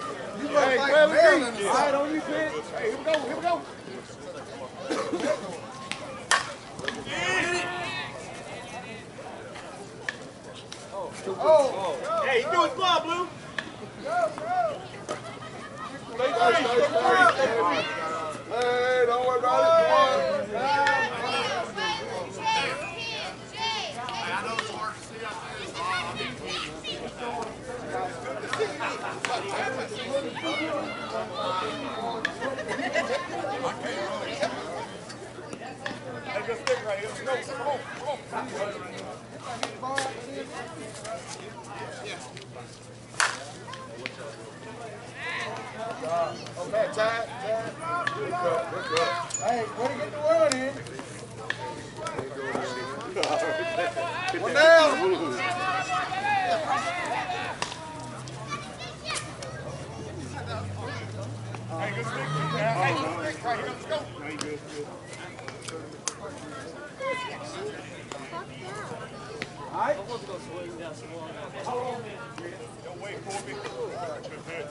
Hey, well, all right, on you, Pitt. Hey, here we go, here we go. Oh. Hey, he threw his glove, Blue. Hey, don't worry about it. Come on. I know it's hard to see out there. Hey, just stick right here. Come on, come on. Okay, Chad. Good cut. Hey, way to get the word in. One down. Hey, good stick. Hey, good stick right here. Let's go. All right. I'm supposed to go swing down some more. Don't wait for me. Good pitch.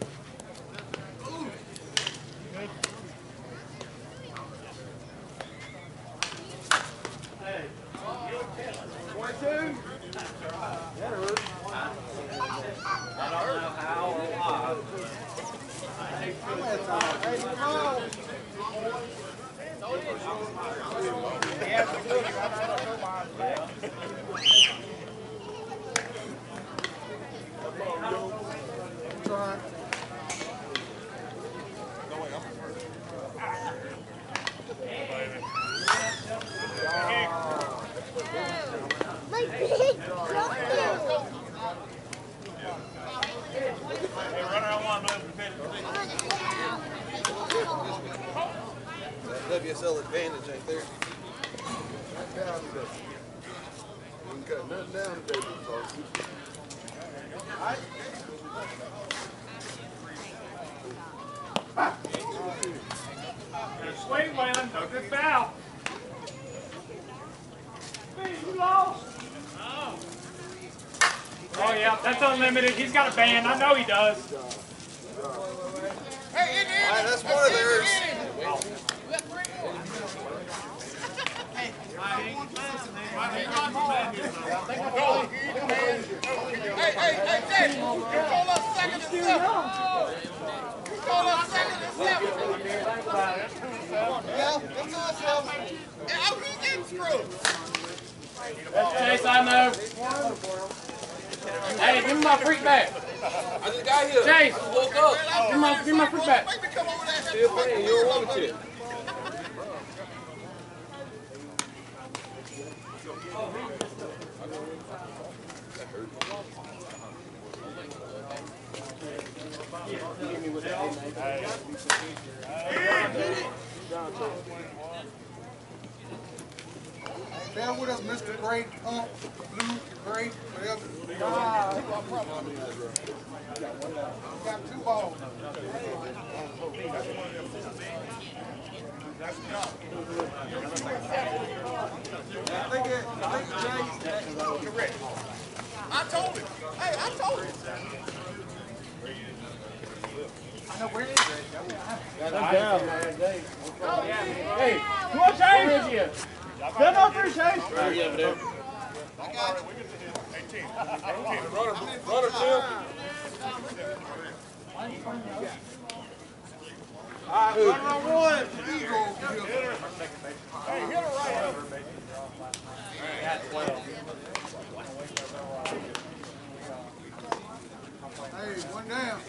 Hey, 22. That hurt. I don't know how or why. WSL advantage ain't there. Down today. We can cut nothing down today, folks. All right. Swing, Waylon. Don't get foul. You lost. Oh, yeah. That's unlimited. He's got a band. I know he does. Hey, all right, that's one of theirs. Hey, Jay, you call us second and seven. You call us second and seven. Yeah, that's awesome. How he getting screwed? Chase, I know. Hey, give me my freak back. I just got here. Chase, I woke up. give me my freak back. Still playing. You don't want it. Bear with us, Mr. Great, Blue, Great, whatever. We got two balls. I told him. Hey, I told him. I know where it is. Hey, come on, Chase. Stand up for Chase. Right over there. I got it. 18. Runner, Tim. All right, runner on one. Hey, hit her right over. Hey, one down.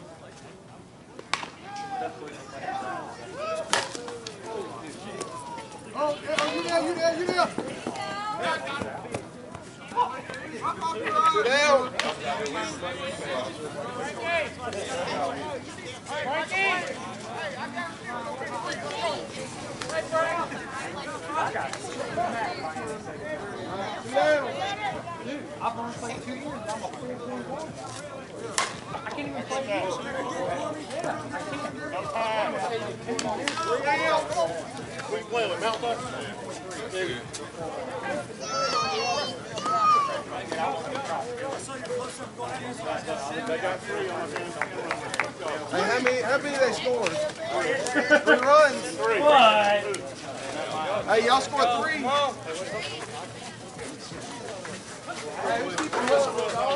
Oh, you there. Two down. I've only played 2 years. I'm a full-blown ball. I can't even play games. Yeah, I can't. We play with Mount Buck. They got 3 on the Hey, how many they scored? 3 runs. 3. What? Hey, y'all scored 3. Hey, who's keeping up, dog?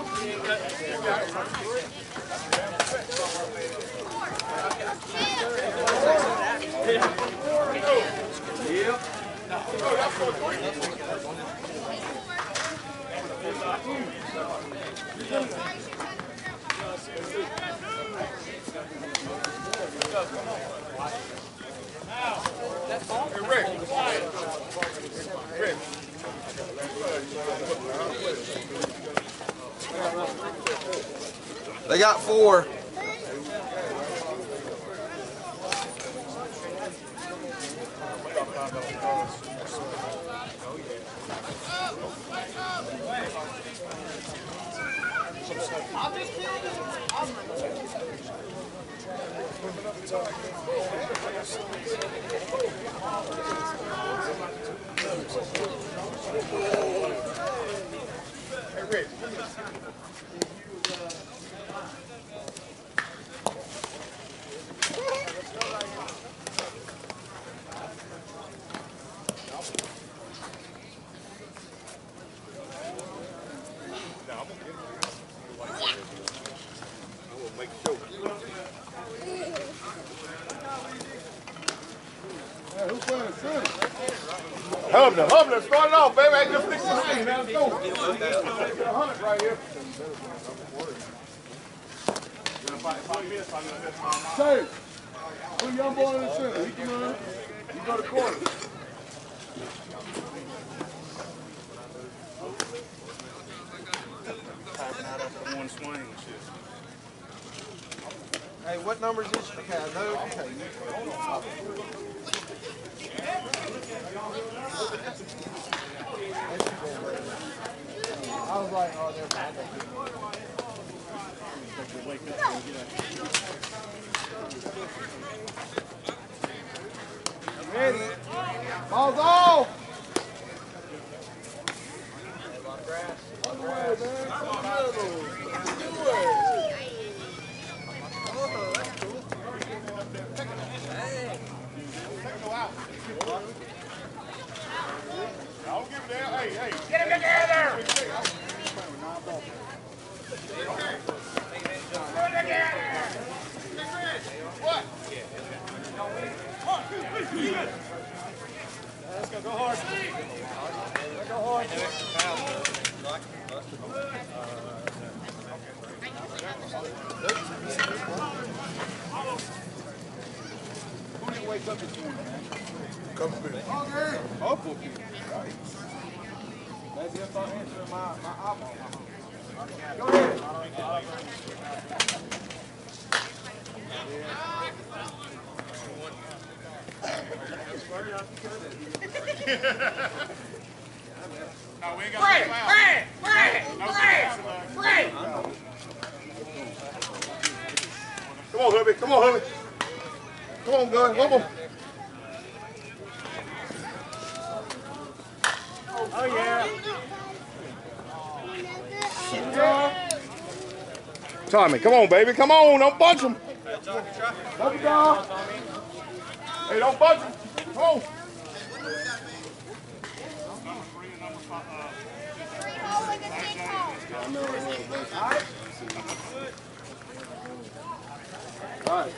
Yep. Hey, Rick. Rick. They got 4. Hey, Rick. Hubner, start it off, baby. I just fixed the scene. Now let's go. 100 right here. Say, put young boy in the center. He can run. You go to corner. One swing and shit. Hey, what number is this? Okay, I know. Okay. I was like, oh, they're bad. Ready? Ball's off! I'll give it there. Hey, hey. Get him together! Let's go. Go hard. Go hard. Who didn't wake up this morning, man? Come here. Up with you. Maybe if I answer my iPhone. Go ahead. No, we ain't got Brad! Come on, Hubby. Come on, Hubby. Come on, gun. Come on. Oh, yeah. Tommy, come on, baby. Come on. Don't bunch him. Love you, dog. Hey, don't bunch him. Come on. All right.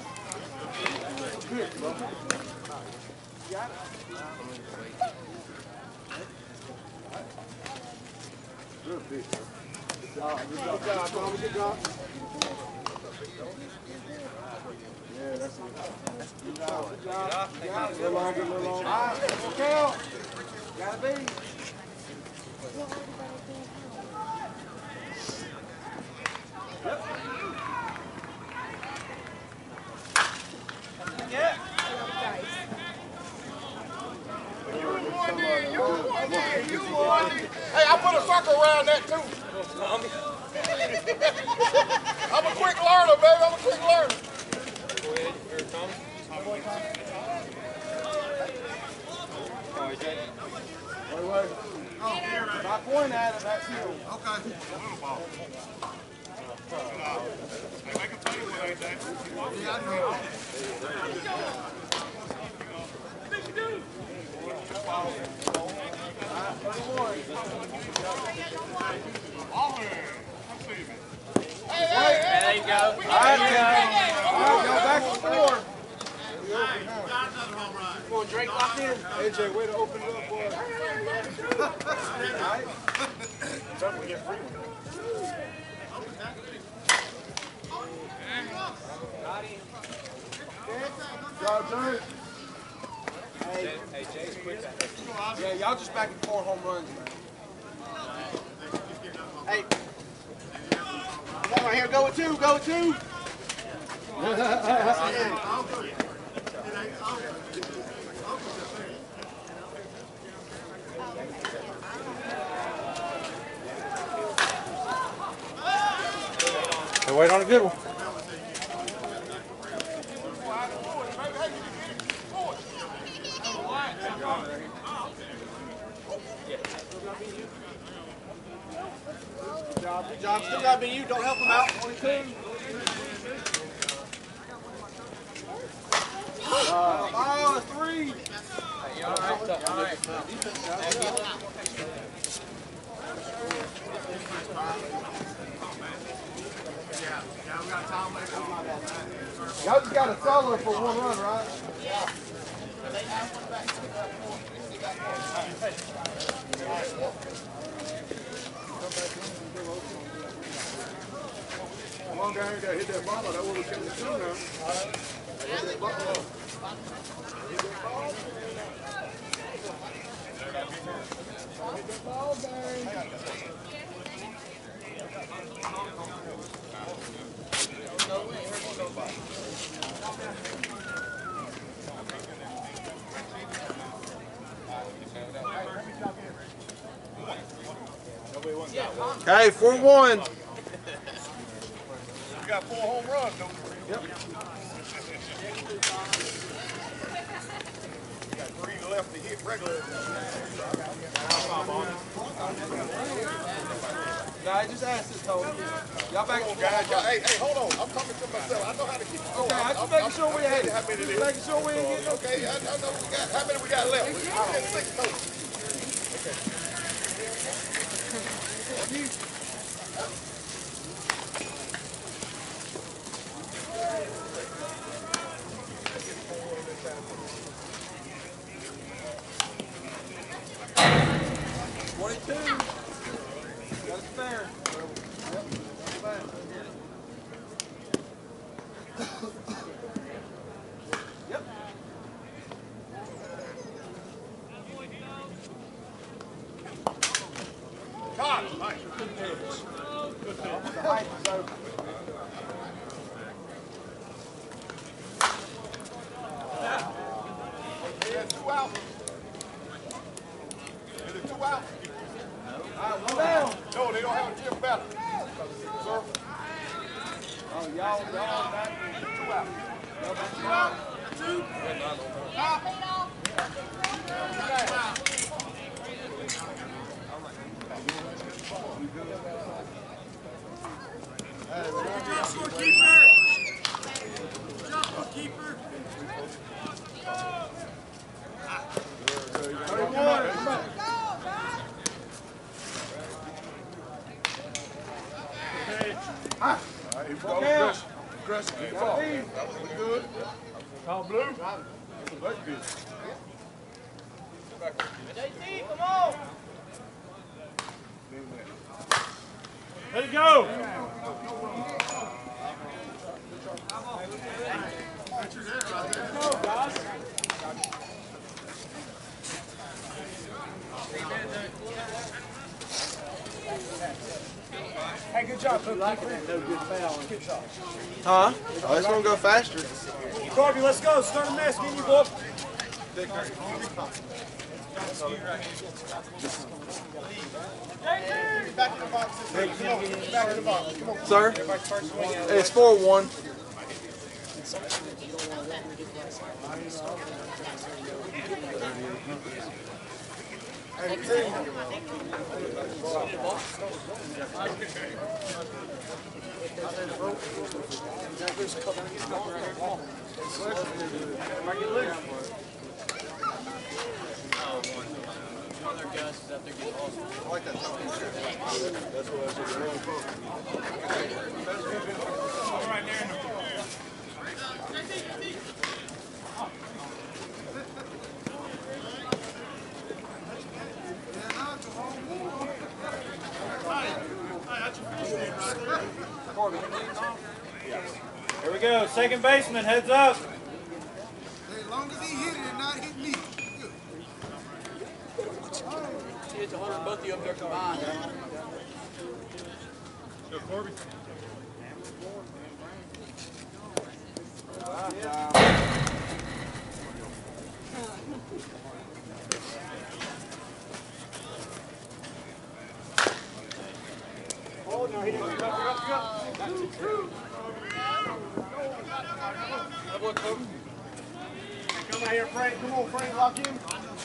Good pitch. Good job, Tommy. Good job. Yeah, that's it. Good job. Good job. A little longer, a little longer. All right, okay. Gotta be. Hey, I put a circle around that too. I'm a quick learner, baby. I'm a quick learner. Go ahead, here, Tommy. Wait. If I point at it, that's him. Okay. Little ball. They make a funny one, ain't they? Yeah, I know. There you go. All right, go back to 4. Come on, Drake, lock in. AJ, way to open it up, boy. Alright. Something we get free. Y'all done it. Hey, Jay's quick back there. Yeah, y'all just back and 4 home runs, man. Hey. Come on here, go with 2, go with 2. Hey, wait on a good one. Good job. Still got to be you. Don't help him out. Only 2. Oh, 3. Y'all just got a solo for 1 run, right? Come on down here, gotta hit that ball. That's what we're getting to now. Hit that ball. Hit that ball. Hit that ball, bang. Okay, 4-1. You got 4 home runs, don't you? Yep. You got 3 left to hit regular. Nah, I just asked this, Tony. Y'all back Come on, guys. Hey, hold on. I'm talking to myself. I know how to keep score. Okay, I'm just making sure we ain't How many it is? making sure we ain't getting no. Okay, I know we got. How many we got left? We got 6 total. That's fair. Yep. God, nice. The height is open. There's 2 out. Is it 2 out? All right, 1 down. No, they don't have a Jim Ballard. Sir? Oh, y'all back. 2 out. Y'all back 2 out. Aggressive. Keep ball. That was good. Tom Blue? That's good. JT, come on. Let it go. Hey, good job, Coach. Like that, no good foul. Good job. Huh? Oh, it's gonna go faster. Corby, let's go. Start a mess. Get in your book. Back in the box. Come on. Back in the box. Come on. Sir? It's 4-1. Here we go. Second baseman, heads up. As long as he hit it and not hit me. It's 100 both of you up there combined. Go, Corby. Oh, no, he didn't. Go. Come out here, Frank. Come on, Frank. Lock in.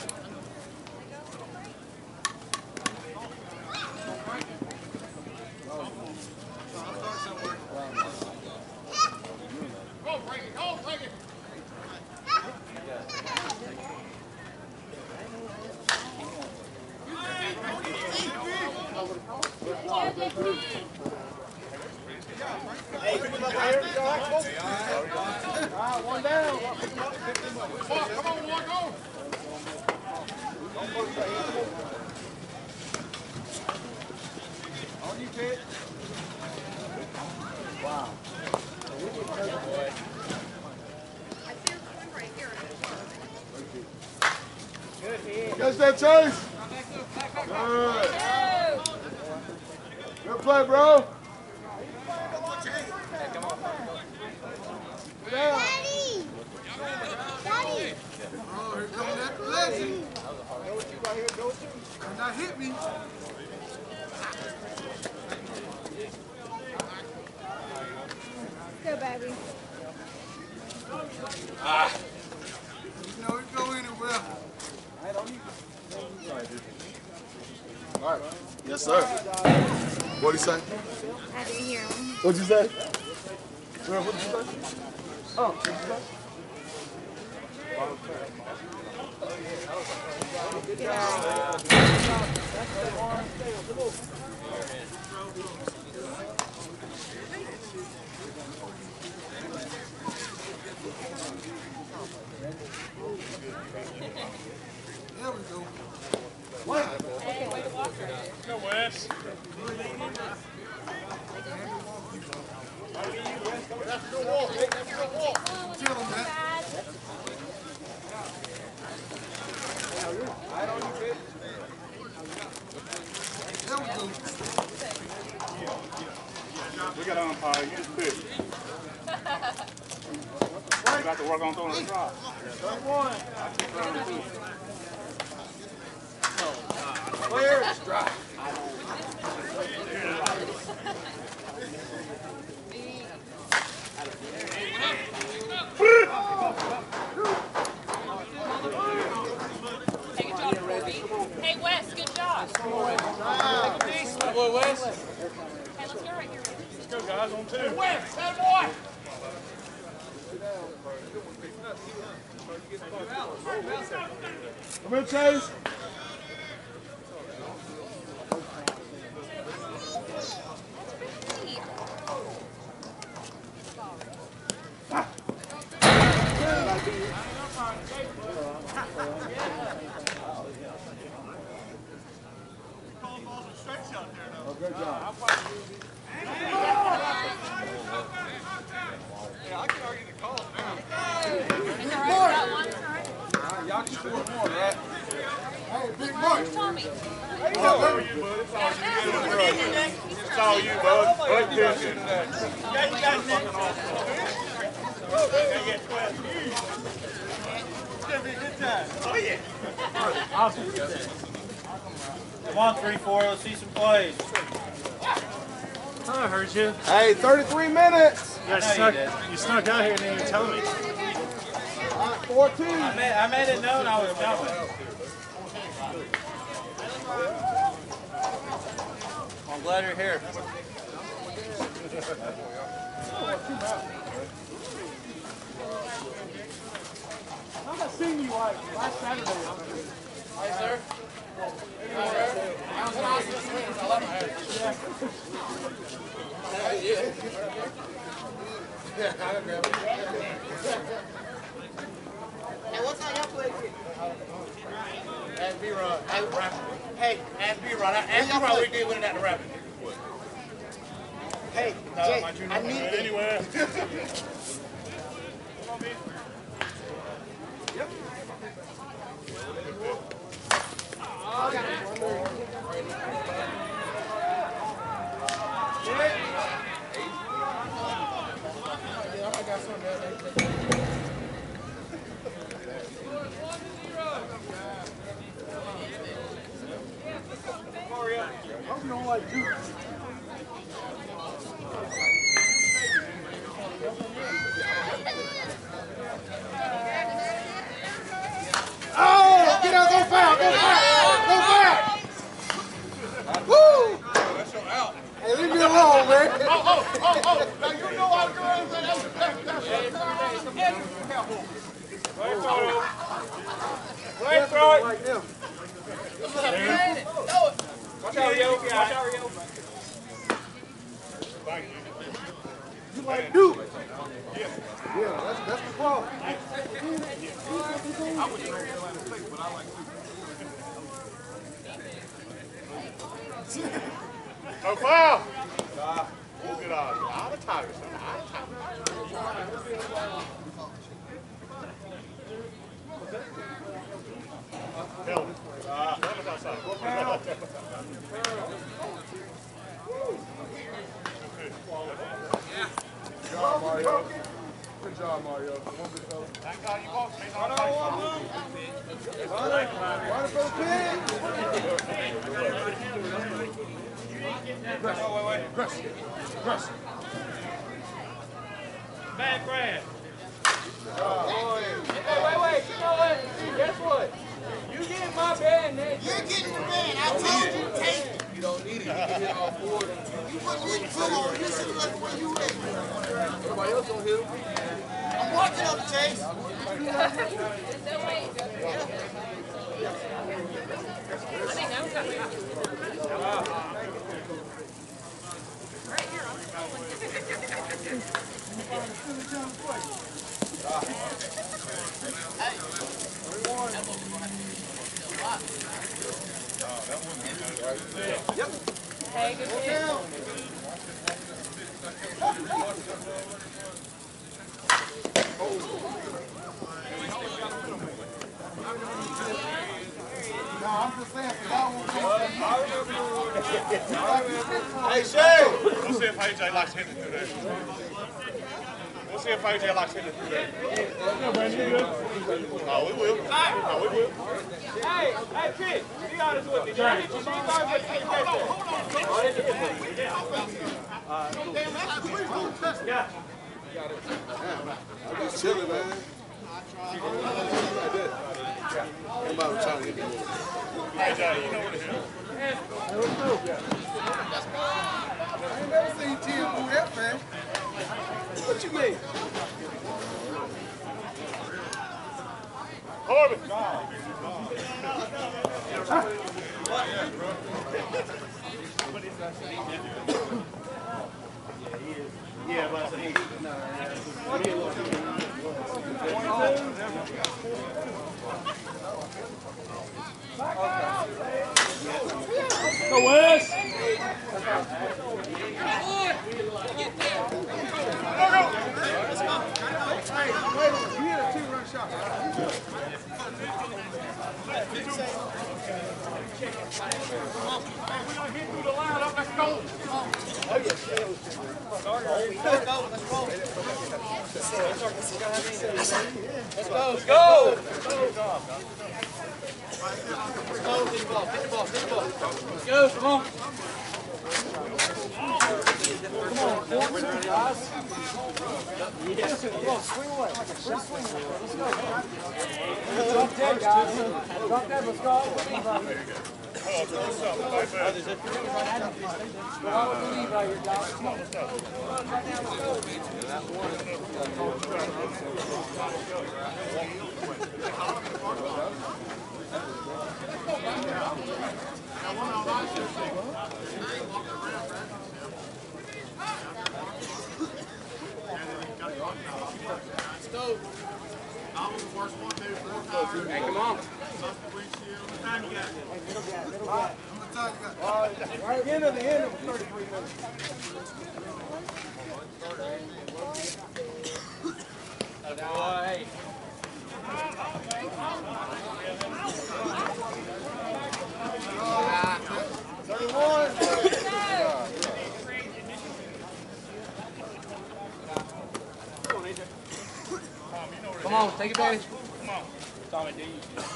Hey, pick him up right here. All right, one down. Come on, walk on. On you, kid. Wow. Good hit. Catch that, Chase. Good. Good play, bro. Daddy! Daddy! Oh, here comes that legend. And not hit me. Go, baby. You know, it go anywhere. All right. Yes, sir. What'd he say? I didn't hear him. What'd you say? What'd you say? Oh, what'd you say? There we go. Go, Wes. Tell him that. There we go. We got an umpire. You just pitch. We got to work on throwing the drop. Clear. Hey, Wes, good job. Good boy, Wes. Hey, let's go right here. Let's go, guys, on two. Wes, that boy. Come in, Chase. Good job. Y'all can score more, right? Hey, Big Mark. Tommy. It's all you, bud. Good pitching. Come on, 3-4. Let's see some plays. I heard you. Hey, 33 minutes. You snuck out here and didn't even tell me. 14. I made it known I was coming. I'm glad you're here. I think I seen you like last Saturday. Hey, sir. Hey, what's on your plate? Ask B-Rod. Hey, ask B-Rod. Ask B-Rod what he did winning at the Rapid. Hey, Jay, I need it. Anywhere. I'm gonna like you. Oh, get out, go foul, go foul, go foul. Woo! Hey, leave me alone, man. Oh, now you know how girls say Right, right. Like them. Watch out, Rio. Watch out, Rio. You like Duke. Yeah, that's the problem. No foul. We'll get out of Tigers. Out of Tigers. Hell, Helmet's outside. Good job, Mario. Good job, Mario. One good fella. Thank God you walked me. Right for the pin. Press. Bad Brad. Hey, Wait. You know what? Guess what? You get my bad next. you're getting your man. I told you, take it. You don't need it. You can hit all four. You put a little pull on this and like where you at. Everybody else gonna hit him. I'm working on the chase. I think I'm coming. Hey, good hit. No, I'm just saying, because I won't Hey, Shay! We'll see if AJ likes hitting through there. We'll see if AJ likes hitting through there. Oh, we will. Oh, we will. Hey, kid, be honest with me. Did I hit you? Yeah. I'm just chilling, man. Everybody trying to get me. AJ, you know what it is. I ain't never seen Tim do that, man. What you mean? Corbin. Yeah, but he. Go West. Hey, wait, you hit a 2-run shot. We're gonna hit through the line up. Let's go. Let's go. Let's go. Come on. Swing away. Swing away. Let's go. Drop dead, guys. Drop dead. Let's go. Hey, come on. Right into the end of 33 minutes. Boy. Come on, take advantage. Come on. Tommy D.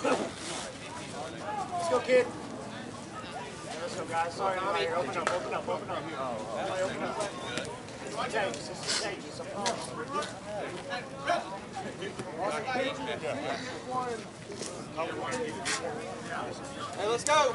Let's go, kid. Let's go, guys. Sorry, I'm here. Open up. Open up. Open up. Everybody open up. It's changes. It's changes. I promise. Hey, let's go.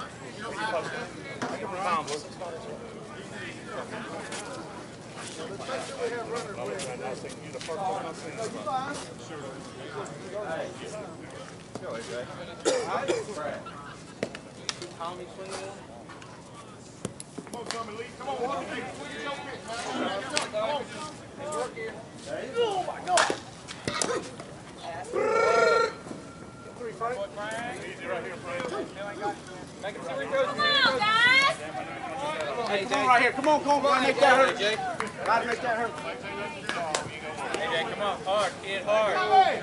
Tommy swinging in. Come on, Tommy Lee. Come on, Tommy. Hey, swing your pitch, man. Come on. Oh, my God. Three, Frank. Easy right here, Frank. Make it so he goes. Come on, guys. Hey, Come on, right here. Come on, gotta make that hurt. Jay. Gotta make that hurt. Hey, Jay, come on. Hard, kid, hard.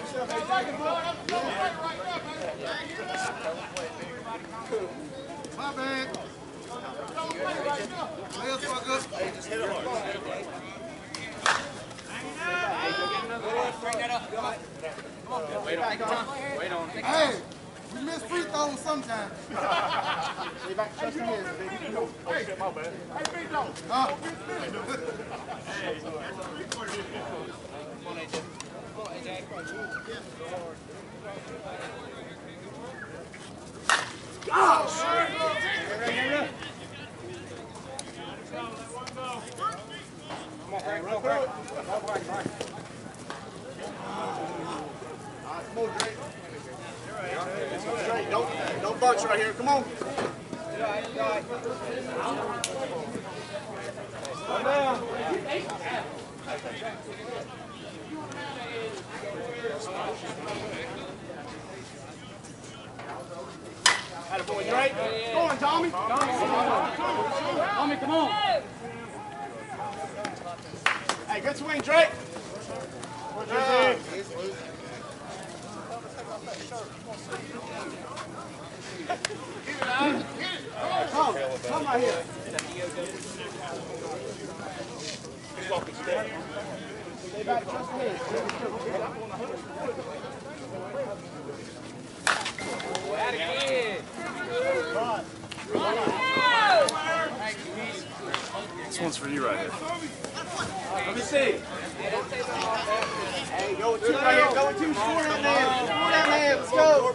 My bad. Let's fuck up. Wait on it. Wait on it. Hey, we miss free throws sometimes. Stay back, trust me, baby. Oh, shit, my bad. Hey, big dog. Huh? Don't bunch right here. Come on. Come down. Attaboy, Drake. Go on, Tommy. Tommy, come on. Hey, good swing, Drake. Come right here. He's walking step. Stay back, trust me. This one's for you right here. Let me see. Hey, go with two right here. Go with two. Score down there. Score down there. Let's go.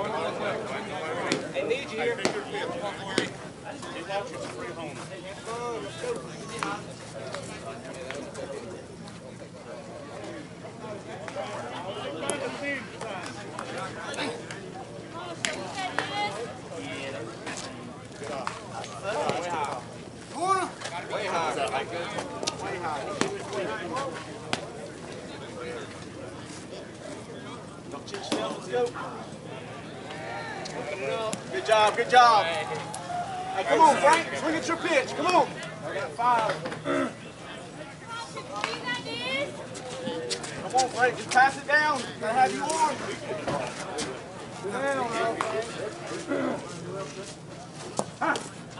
They need you here. He walks you free home. Corner. Way high. Way high. Let's go. Good job. Good job. Hey, come on, Frank. Swing at your pitch. Come on. I got 5. Come on, Frank. Just pass it down. Gotta have you on. Down, huh?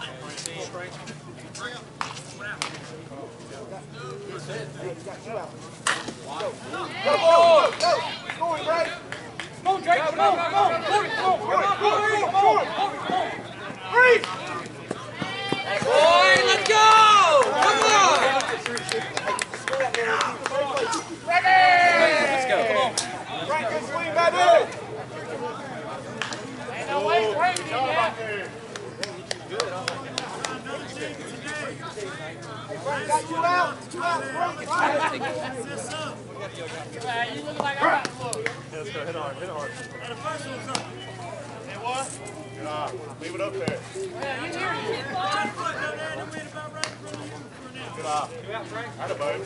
Go, go, go. Go on, Frank. Come on, Drake. Come on. Come on. Come on. Free. Boy, let's go! Come on! Let's go. Come on. Frank, good swing back there. Ain't no way, Frank. Got 2 outs. 2 outs. You look like I'm about to look. Let's go. Hit hard. Hit hard. Hey, what? Leave it up there. Well, you hear me? Good eye. Atta boat.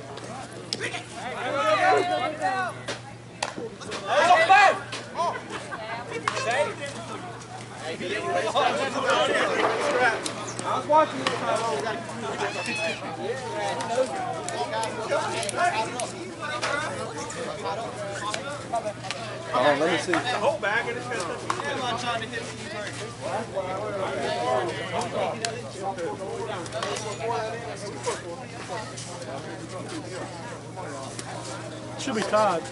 I was watching this. Oh, let me see. Whole bag of this stuff. Should be tied.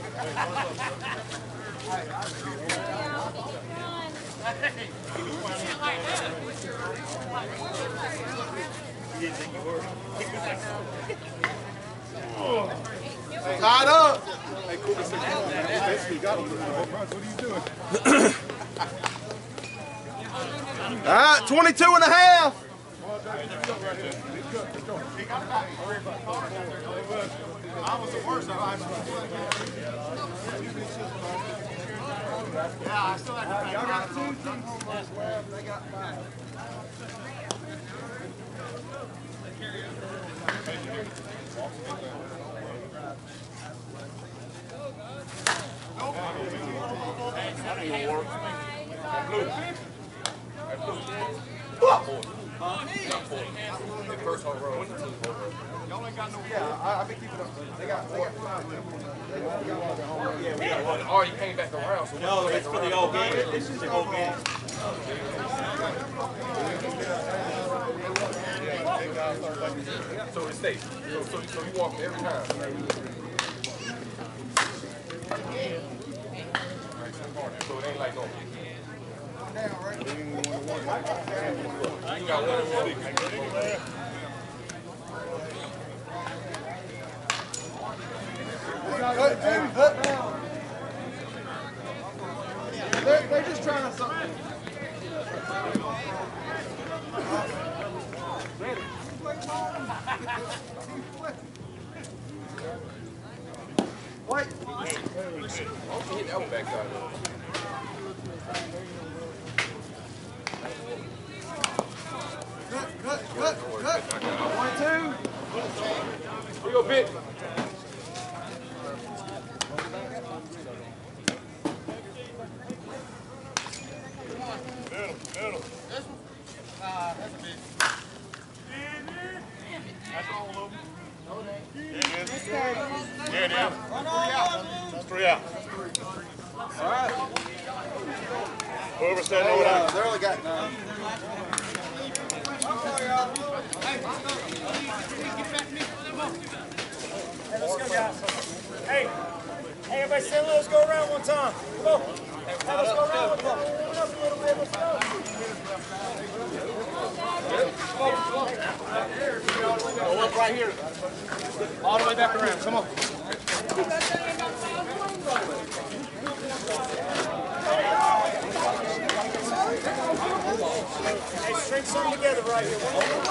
Tied up. All right, 22 and a half. I was the worst. Yeah, I still had to Y'all got 2 teams left. They got 5. Y'all ain't got no. Yeah, I've been keeping up. They got 5 left. Yeah, we got one. Oh, you came back around. So no, it's for the old game. This is the whole game. So it stays. So you walk every time. So it ain't like no. You got one and one. They're just trying to something. Wait. Hit that one backside. Cut. 1, 2. We go big. Middle. This one? That's a big. That's all of them. Yeah, it is. Yeah, it is. That's 3 out. All right. Whoever said no without. They only got 9. Hey, let's go, guys. Hey, everybody say, let's go around one time. Come on. Hey, let's go around one time. Come up a little bit. Let's go. Go up right here. All the way back around. Come on. Hey, string some together right here.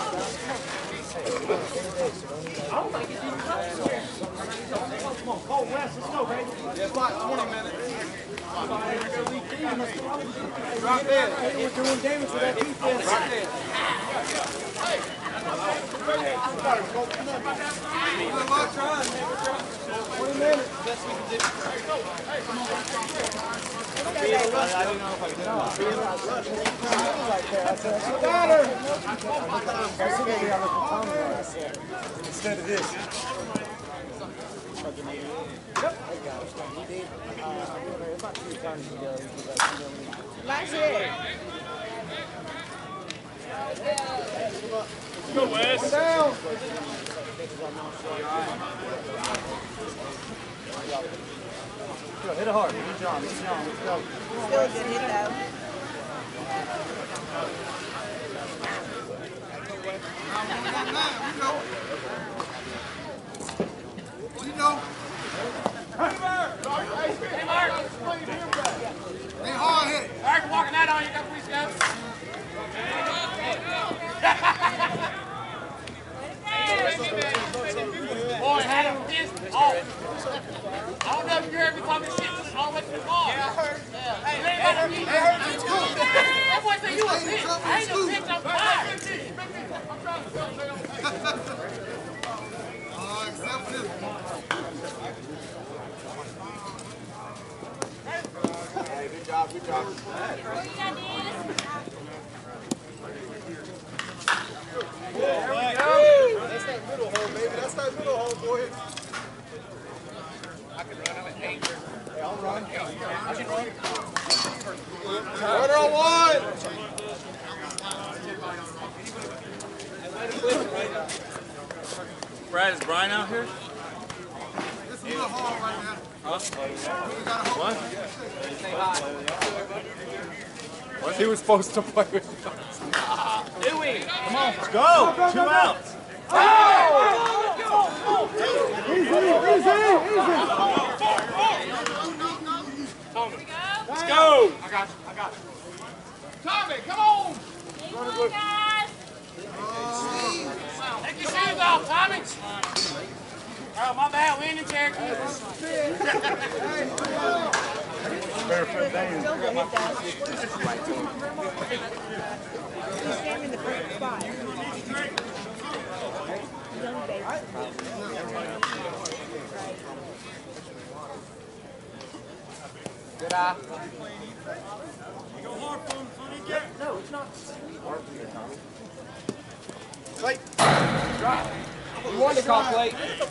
Come on, Cole West, let's go, baby. Yeah, it's like 20 minutes. Right there. We're doing damage with that defense. Right there. Good luck trying, man. 20 minutes. Best we can do. Instead of this. Last hit. Go, Wes. Down. Hit it hard. Good job. Let's go. Still a good hit, though. You know. Hey, Mark. They hard hit. Mark, walking that on you. Got 3 steps. heard me talking shit all the way to the car. Yeah, I heard. Yeah. Hey, I heard you too. That boy said you a bitch. I ain't a bitch, I'm tired. I'm trying to tell them. Except for this one. Hey, good job, good job. There we go. That's that middle hole, baby. That's that middle hole, boy. I can run. I'm an 8. Hey, I'll run. I can run. Runner on one. Brad, is Brian out here? It's a little hard right now. Huh? What? He was supposed to play with us. Dewey! Come on, let's go. 2 outs. Easy. Let's go! I got you. Tommy, come on! Take your shoes off, Tommy. Oh, my bad. We in the Cherokee. Don't go hit that. He's standing in the perfect spot. Young baby. Good eye. No, it's not. Plate. You want to call plate.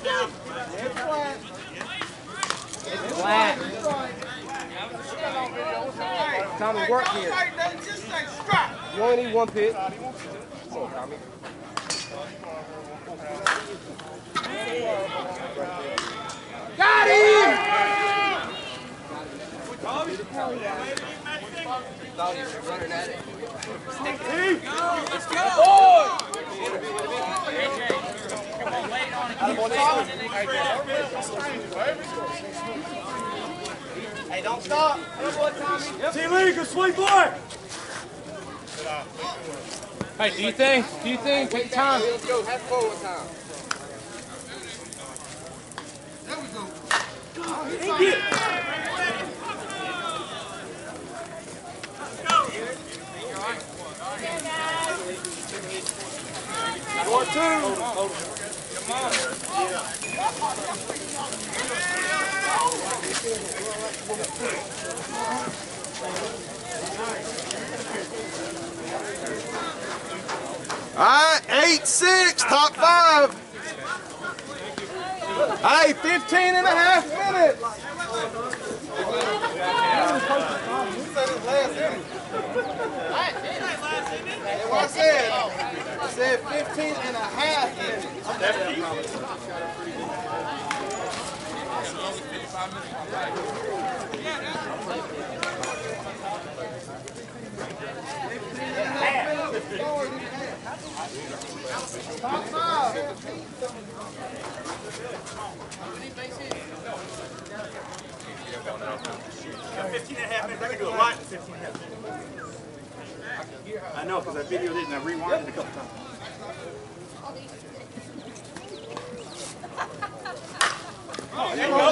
It's flat. Tommy, work here. You only need 1 pitch. Come on, Tommy. Got him! Hell yeah. Thought he was running at it. Let's go! Hey, don't stop. Team Lee, good sweet boy. Hey, do you think? Take time. Let's go. Have forward time. There we go. Score 2. Come on. All right, 8-6, top 5. Hey, 15 and a half minutes. Who said it's last inning? That's what I said. I said 15 and a half minutes. Top 5. 15 and a half minutes. I can do a lot in 15 and a half minutes. I know, because I videoed it and I rewinded it a couple times. Oh, there you go.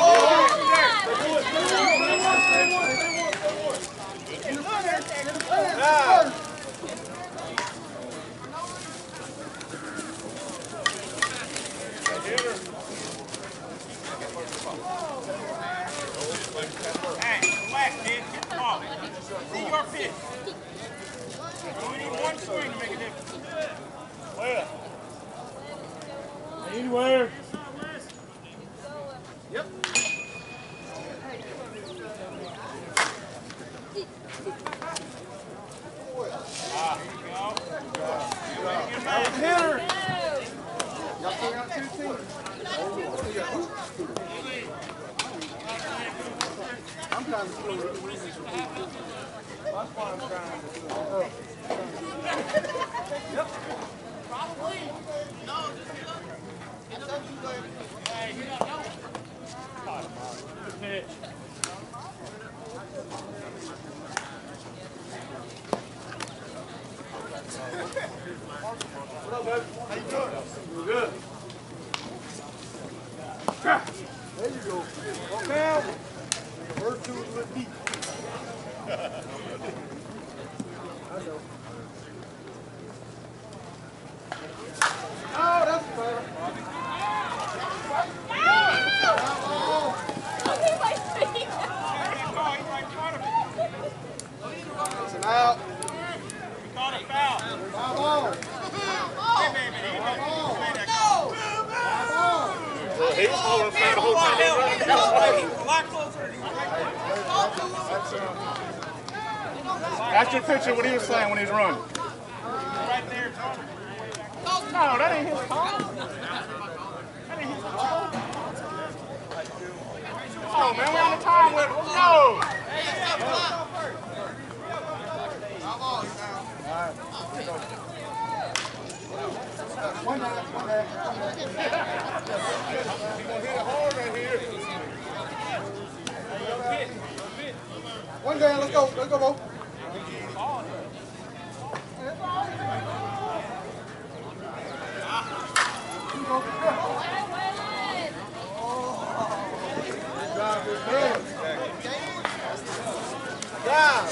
Hey, relax, kid. Come on. See your pitch. You need 1 swing to make a difference. Well. Anywhere. Yep. Hitter. Y'all still got 2 teams? I'm trying to slow it. That's why I'm trying to slow it. Yep. Probably. No, just hey, you don't know. Good pitch. What up, baby? How you doing? Good. There you go. Okay. do it a little deep. Oh, that's fair. It's an out. Caught a foul. Foul ball. Well, he was holding the whole time. That's your picture what he was saying when he was running. Right there, Tony. No, that ain't his call. That ain't his call. Oh, man, we're on the time with let's go. One down. He's going to hit it hard right here. One down, let's go, Bo. Yeah.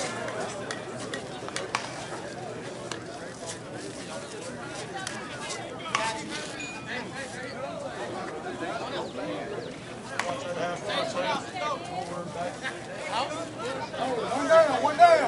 One down.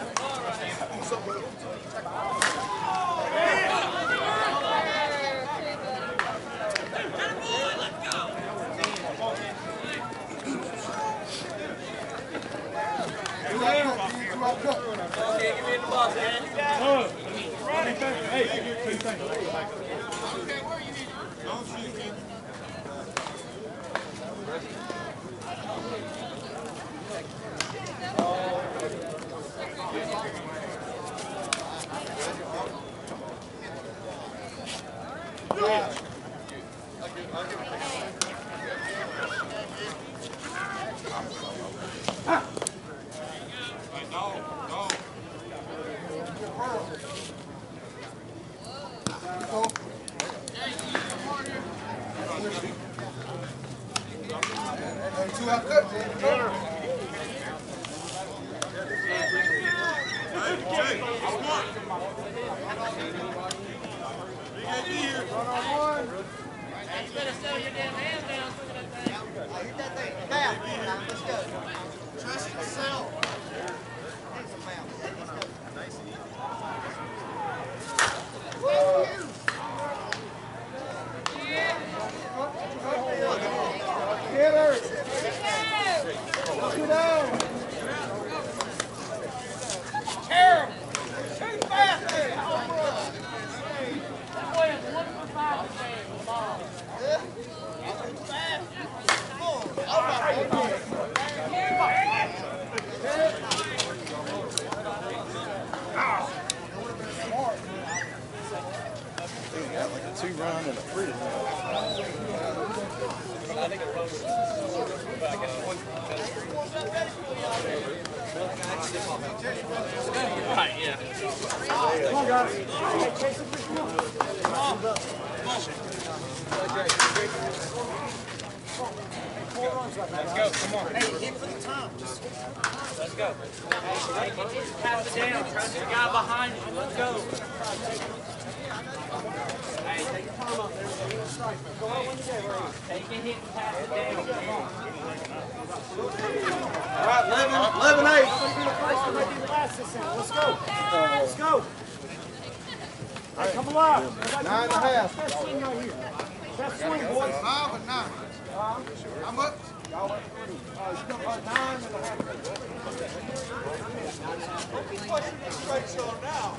Let's go, come on. Hey, hit for the time. Let's go. Hey, pass it down. Trust the guy behind you. Let's go. Hey, take your time up there. Go out when you get ready. Take a hit and pass it down. All right, 11-8. Let's go. Let's go. Hey, come alive. 9.5. Best swing right here. Best swing, boys. 5 or 9? How much? Y'all went 9.5. He's pushing this straight show now.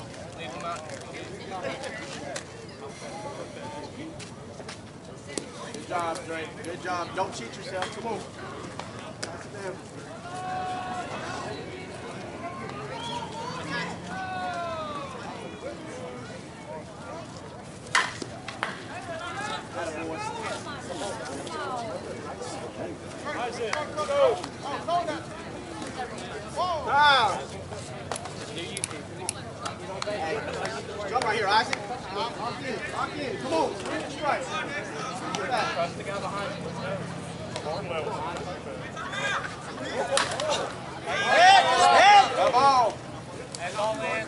Good job, Drake. Good job. Don't cheat yourself. Come on. Pass it down. Jump right here, Isaac. Lock in. Come on. Strike. Trust the guy behind you. Let's go. ball. That's all, man.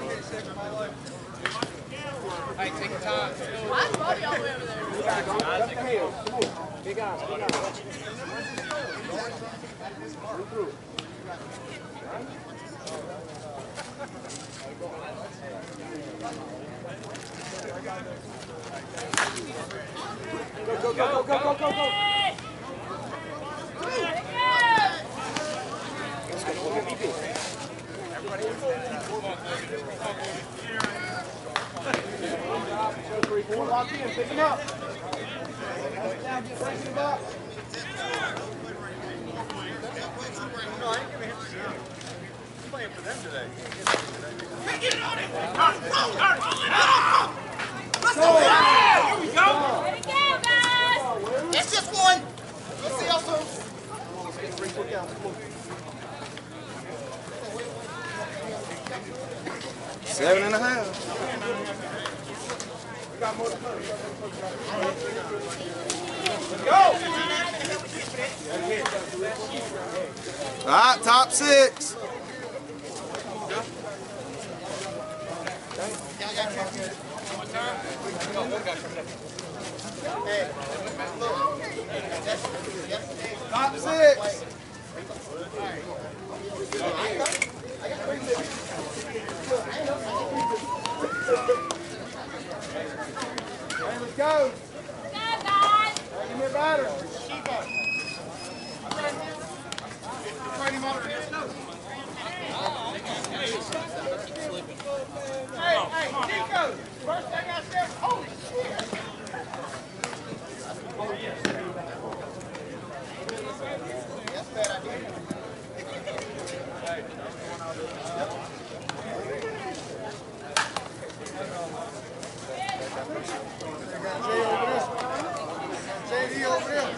Hey, take your time. Why is Brody all the way over there? Big eyes. Go. Lock in, pick him up. Now get breaking him up. No, I ain't giving him a shot. He's playing for them today. Here we go, guys. It's just one. Let's see how soon. 7.5. All right, top 6. Top 6. Let's go. Give me a batter. Hey, Nico. First thing I said, holy shit. Oh, yes. That's a bad idea. JD over there.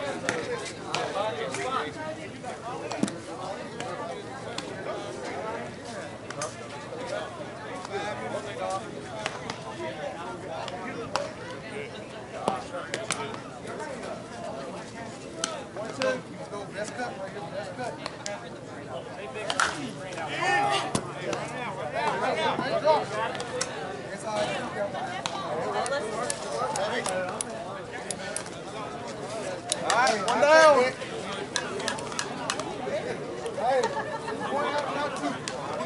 One, two. Let's go. Best cut right here. Best cut. It's all right, one down. Hey, one out, not two.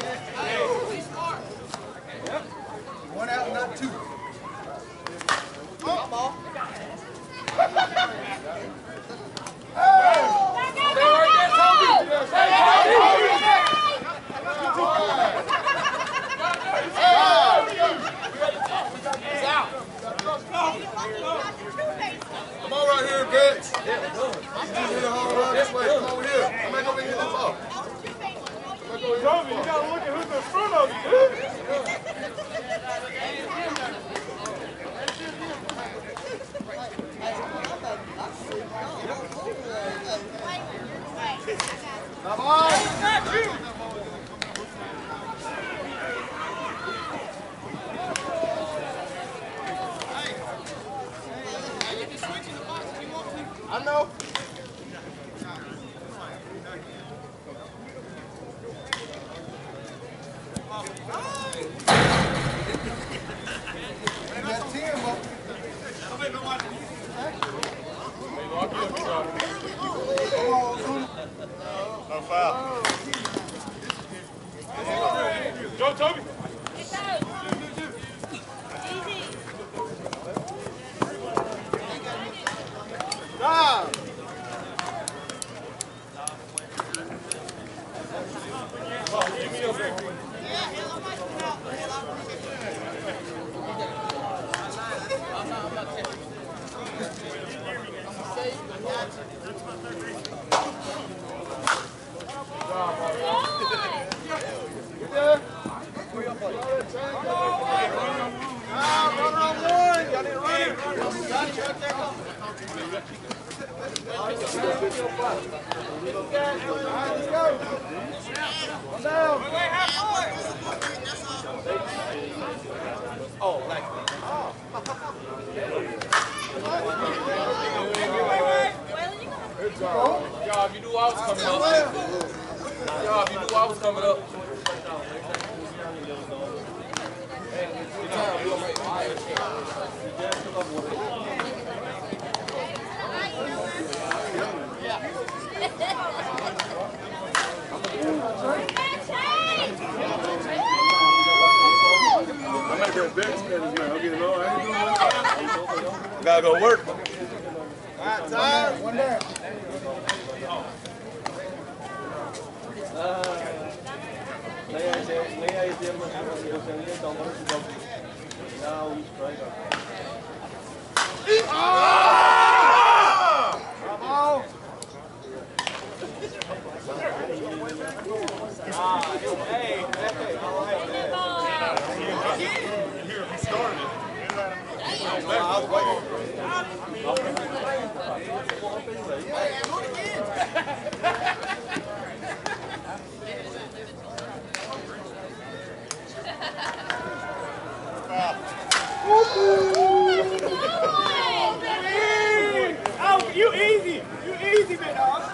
Yep. One out, not two. Oh, ball. Come on right here, bitch. This way. Come over here. I'm going to go hit this ball. Toby, you gotta look at who's in front of you, dude. Come on. I know. No foul. Go, Toby. Stop. Job, you knew I was coming up. Job, you knew I was coming up. Gotta go work. All right, time. One down. Oh, you easy, big dog.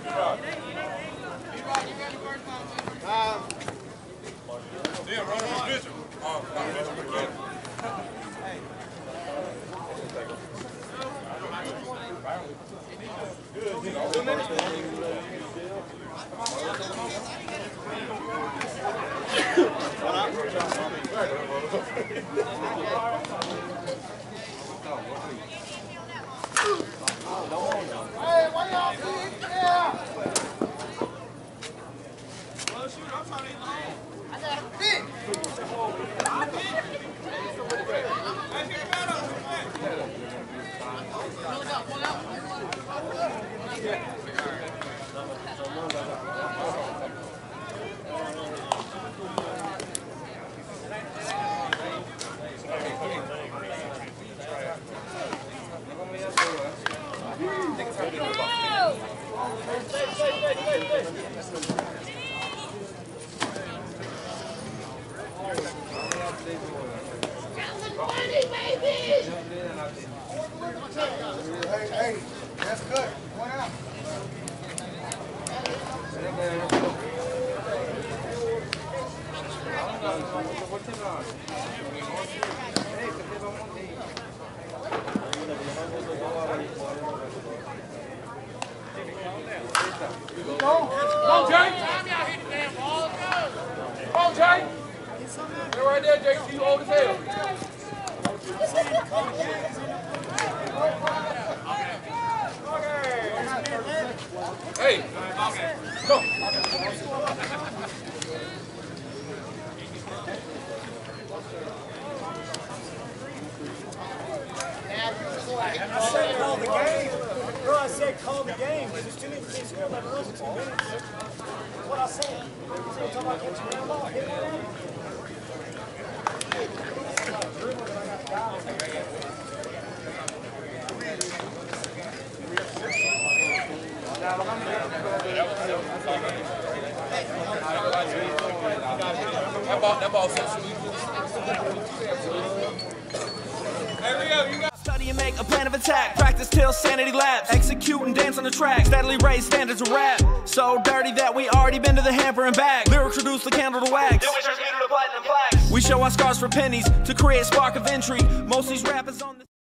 Yeah, run on Mitchell. Oh, not Mitchell, but yeah. Hey, why y'all big? Yeah. Big. Hey, that's good. One out. Come on, Jay. Come on, Jay. They're right there, Jay. You old as hell. Hey, come. I said call the game. Bro, I said call the game. There's too many teams scoring like girls in 2 minutes. That's what I said. You said talking about catching the ball. Hit it in. That ball so sweet. Hey, Leo, you got. Study and make a plan of attack. Practice till sanity lapse. Execute and dance on the track. Steadily raise standards of rap. So dirty that we already been to the hamper and back. Lyrics reduce the candle to wax. We show our scars for pennies to create a spark of intrigue. Most of these rappers on the